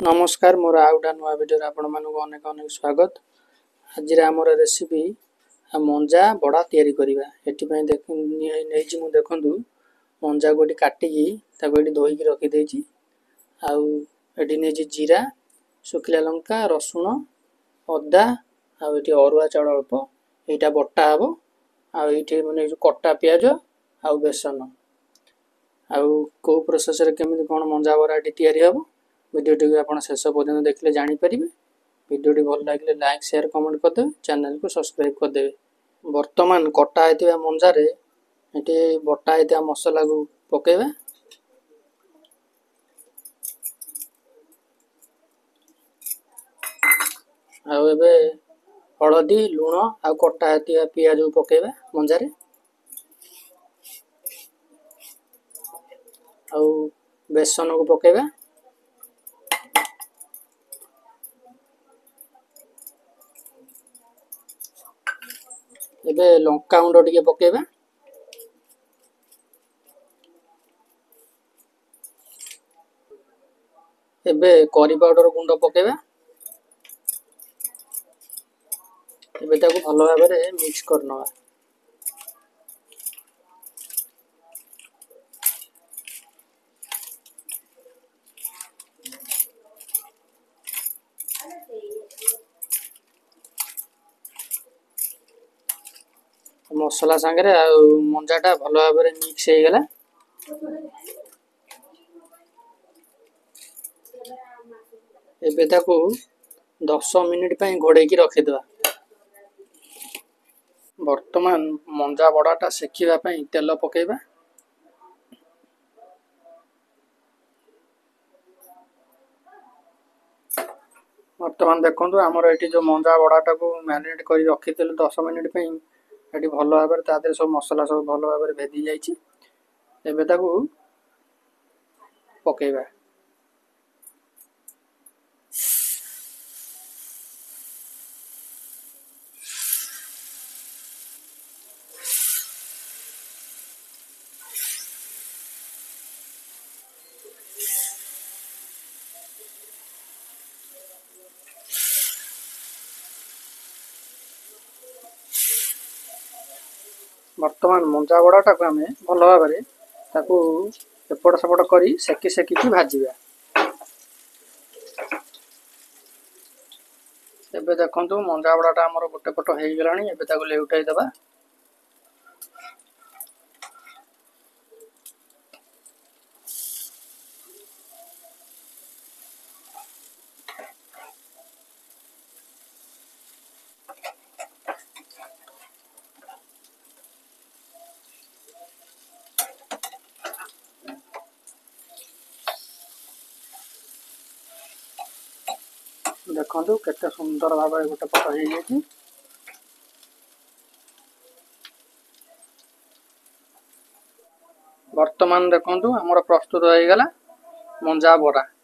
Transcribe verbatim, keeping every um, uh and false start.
नमस्कार मोर आउटा नुआ वीडियो आपण मानक अनेक अनेक स्वागत। आज आमर रेसिपी मंजा बड़ा तैयारी करिबा। एठी पय देख नेजी मु देखंतु मंजा गोटी काटिकी ताको एठी धोई की रखी देछि। आउ एठी नेजी जीरा सुखिला लंका रसुण अदा आउ एठी अरुआ चाउल अल्प एटा बट्टा हबो। आउ एठी माने जो कट्टा प्याज आउ बेसन आउ को प्रोसेस रे केमिति कोन मंजा बड़ा एठी तैयारी हबो। वीडियो टी आप शेष पर्यटन देखले जापर। वीडियो टी भल लगे लाइक शेयर कमेंट करदे, चैनल को सब्सक्राइब करदे। वर्तमान कटा होता मंजार ये बटा होता मसला को पकेबा। आबे हलदी लुण आ कटा होता पियाज को पकेबा मंजार। आ बेसन को पकेबा। एबे लंका गुंड टिके पकेबा। एबे करी पाउडर गुंड पकेबा। एबे ताको भलो भाबे रे मिक्स करनवा। मसला संगे मंजाटा भलो भाबे मिक्स हो गला। एबे ताको दस मिनिट पय घोड़े की रखि दवा। वर्तमान मंजा बड़ाटा सेखिबा पय तेल पकेबा। वर्तमान देखंतु हमर एठी जो मंजा बड़ाटा को मैरिनेट करी रखि देले दस मिनिट पय एठी भलो भाबे तादे सब मसला सब भलो भाबे भेदी जाईछि। एबे ताको पकेबा। वर्तमान मंजा बड़ाटा को आमे भलो भाबे ताको एपट सेपट करी सेकी सेकी की भाजीबा। एबे देखंतु मंजा बड़ाटा हमर गोटे पट हेई गेलानी। एबे ताको लेउटाई दबा। देखंतु केते सुंदर भाबे गोटे पट हेई जेछि। वर्तमान देखंतु हमर प्रस्तुत हो गला मंजा बड़ा।